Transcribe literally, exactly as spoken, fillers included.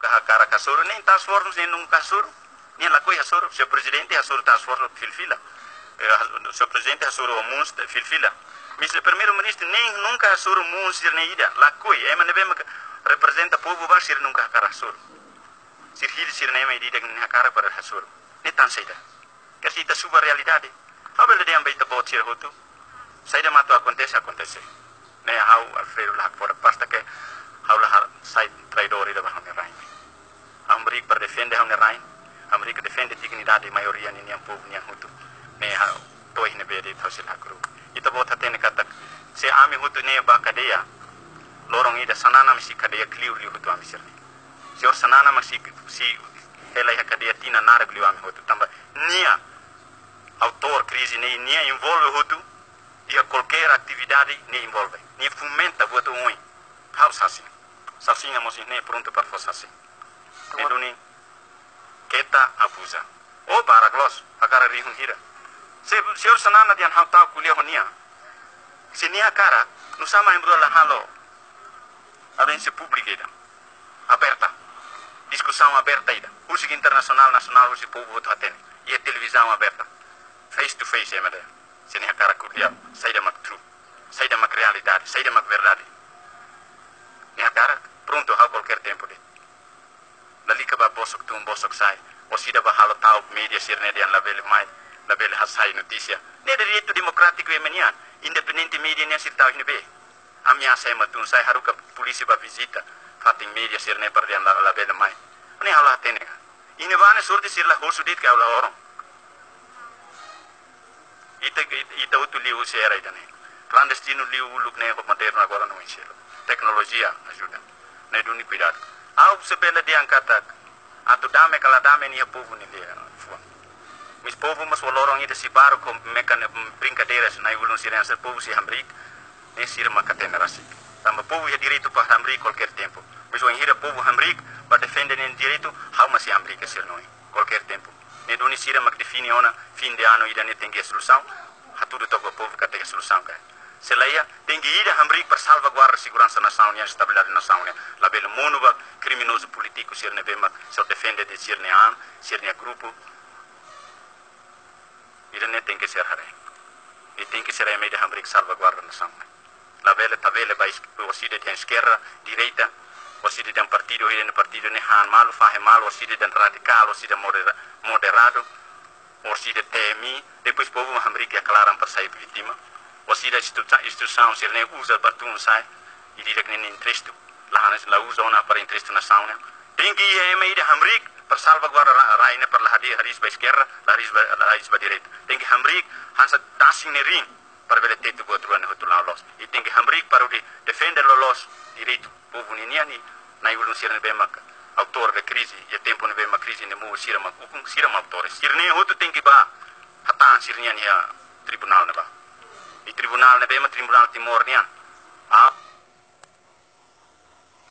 nunca cara kasur nem task force nem nunca kasur nem la coi hasur se presidente hasur task force filfila se presidente hasur o muns filfila mas o primeiro ministro nem nunca hasur muns nem ida la coi é mas nebe representa povo ba sir nunca cara hasur sir hil sir nem mai ida nem cara para hasur nem tan saida que se ita suba realidade habel de ambai ta bot sir hotu saida mato acontece acontece nem hau Alfredo la por pasta que hau la sai traidor ida ba rain América para defender a Rain, América defende a dignidade da maioria nem um povo nem hutu, nem a toy nem bede thosel hakru. Ita bota tene kata se ami hutu nem ba kadeia, lorong ida sanana misi kadeia kliu liu hutu ami sirni. Se or sanana misi si helai kadeia tina nara kliu ami hutu tamba nia autor crise nem nia envolve hutu e a qualquer atividade nem envolve, nem fomenta voto ui. House assim, assim amos nem pronto para fosse assim. Neduni kita abusa. Oh baraglos, agora rihun hira. Se se o sanana dian hau tau kuliah honia. Se nia cara, no sama embro la halo. Audiência pública ida. Aberta. Discussão aberta ida. Música internacional, nacional, música povo outro atene. E a televisão aberta. Face to face é mede. Se nia cara kuliah, sai da mak true. Sai da mak realidade, sai da mak verdade. Nia cara, pronto a qualquer tempo de. Lali ka ba bosok tum bosok sai o sida ba halo tau media sirne dian label mai label hasai noticia ne de direito democrático e menian independente media ne sir tau ni be amia sai matun sai haruka polisi ba visita fating media sirne per dian label mai ne hala tene ine bane surti sir la hosudit ka ula orang ita ita utu liu sera idane clandestino liu uluk ne moderno agora no inselo tecnologia ajuda ne duni cuidado au sepela diang katak atau dame kala dame ni povo ni dia fuan mis povo mas wolorong ida si baru com mekan brincadeiras na ulun siren ser povo si América nem sir makatena rasik tamba povo ya direito para América qualquer tempo mis o hira povo América para defender nem direito how mas si América ser noi qualquer tempo ne doni sira mak define ona fim de ano ida ne tem solução hatudo to povo ka tem solução ka Selaia tinggi ida América para salvaguardar segurança nacional e estabilidade nacional label monuba criminoso político sirne bema se defende de sirne an sirne grupo ida ne tem que ser hare e tem que ser a media América salvaguarda nacional label tabele bais oside de esquerda direita oside de um partido e de partido ne han mal fahe mal oside de radical oside moderado oside temi depois povo América aclaram para sair vítima oside instituição sirne usa batun sai e direk ne interesse la la usa ona para interesse nacional tem que ir meio de América para salvaguardar raine para la haris ba esquerda la haris ba la haris ba direita tem que América hansa dancing ne ring para vele teto go truan hotu la los e tem que América para defender los direito povo niniani na ulun sirne bema autor de crise e tempo ne bema crise ne mo sira ma ukun sira ma autor sirne hotu tem que ba hatan sirnian ya tribunal ne ba e tribunal ne bema tribunal timor nian